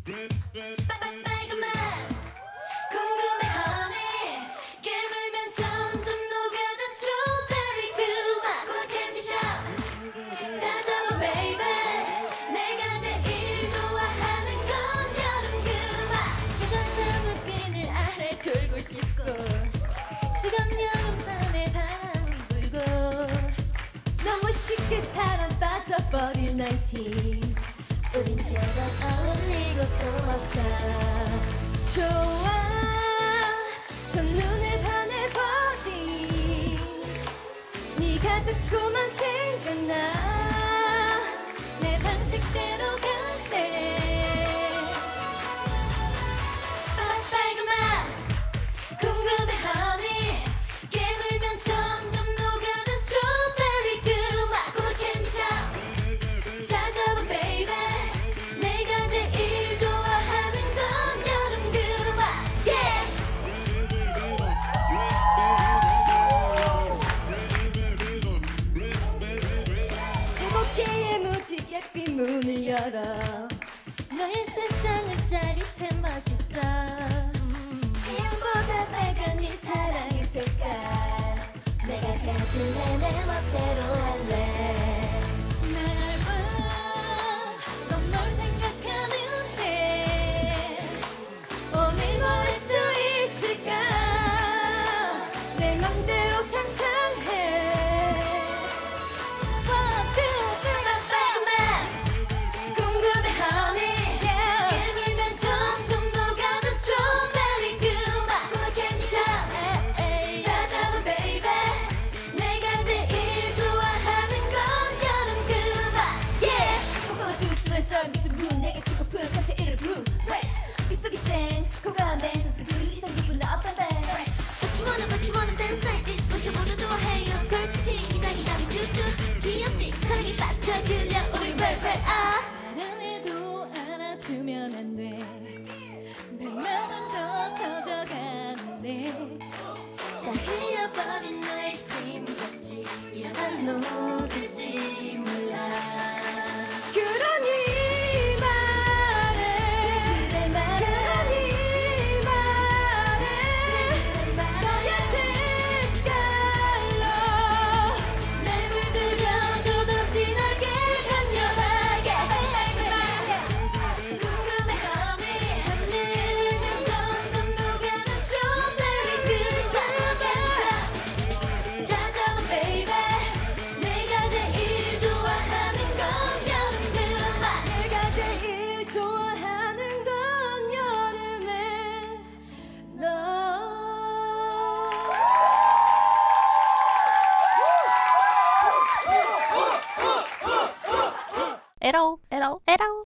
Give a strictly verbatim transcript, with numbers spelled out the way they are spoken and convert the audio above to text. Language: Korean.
쉽게 사랑 빠져버린 나인틴 우린 제발 어울리고 또 먹자 좋아 첫눈에 반해버린 네가 자꾸만 생각나 내 방식대로 갈래 빨간 맛 궁금해 honey 깨물면 점점 녹아든 스트로베리 그 맛 고마 캔디샵 찾아봐 baby 내가 제일 좋아하는 건 여름 그 맛 yeah 일곱 개의 무지갯빛 문을 열어 너의 세상은 짜릿해 멋있어 태양보다 빨간 네 사랑의 색깔 내가 가질래 내 멋대로 할래 날 봐 넌 널 생각하는데 오늘 뭐 할 수 있을까 내 맘대로 상상해 One, two, three, 빨간 맛 궁금해 honey 깨물면 점점 녹아든 스트로베리 그 맛 고마 캔디샵 찾아봐 baby 내가 제일 좋아하는 건 여름 그 맛 yeah 코코아 주스로 썰 미스문 내게 주고픈 칵테일을 brew 빗속이 쨍 고가맨 선수 그 이상 기분 up and back What you wanna what you wanna dance like this what you wanna 좋아해요 솔직히 이장이라면 뚜뚜 귀엽지 사랑에 빠져 그냥 우리 벨벨 아 사랑해도 알아주면 안돼 내 맘은 더 커져가는데 다 흘려버린 아이스크림 같이 이러다 녹을지 몰라 그러니 말해 그래 말해 그러니 말해 너의 색깔로 날 물들여줘 더 진하게 강렬하게 궁금해 honey 하늘면 점점 녹아든 스트로베리 그 맛 찾아봐 baby 내가 제일 좋아하는 건 여름 그 맛 내가 제일 좋아하는 건 여름에 너 에러 에러 에러